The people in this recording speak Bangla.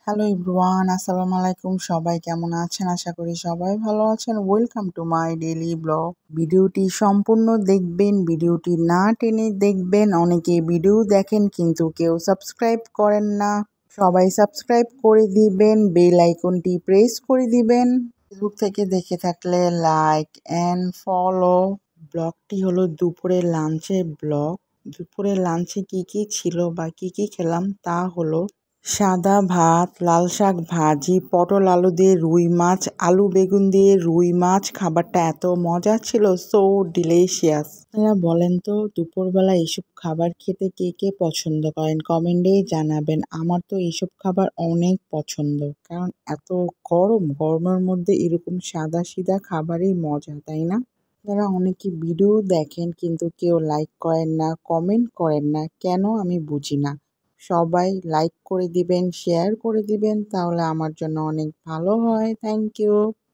হ্যালো এভরিওয়ান, আসসালামু আলাইকুম। সবাই কেমন আছেন? আশা করি সবাই ভালো আছেন। Welcome to my daily blog. ভিডিওটি সম্পূর্ণ দেখবেন, ভিডিওটি না টেনে দেখবেন। অনেকে ভিডিও দেখেন কিন্তু কেউ সাবস্ক্রাইব করেন না। সবাই সাবস্ক্রাইব করে দিবেন, বেল আইকনটি প্রেস করে দিবেন। ফেসবুক থেকে দেখে থাকলে লাইক অ্যান্ড ফলো। ব্লগটি হলো দুপুরের লাঞ্চের ব্লগ। দুপুরের লাঞ্চে কি ছিল বা কি খেলাম তা হলো সাদা ভাত, লাল শাক ভাজি, পটল আলু দিয়ে রুই মাছ, আলু বেগুন দিয়ে রুই মাছ। খাবারটা এত মজা ছিল, সো ডিলিশিয়াস। আপনারা বলেন তো দুপুরবেলা এইসব খাবার খেতে কে কে পছন্দ করেন? কমেন্টেই জানাবেন। আমার তো এইসব খাবার অনেক পছন্দ, কারণ এত গরমের মধ্যে এরকম সাদা সিধা খাবারই মজা, তাই না? আপনারা অনেকে ভিডিও দেখেন কিন্তু কেউ লাইক করেন না, কমেন্ট করেন না, কেন আমি বুঝি না। সবাই লাইক করে দিবেন, শেয়ার করে দিবেন, তাহলে আমার জন্য অনেক ভালো হয়। Thank you.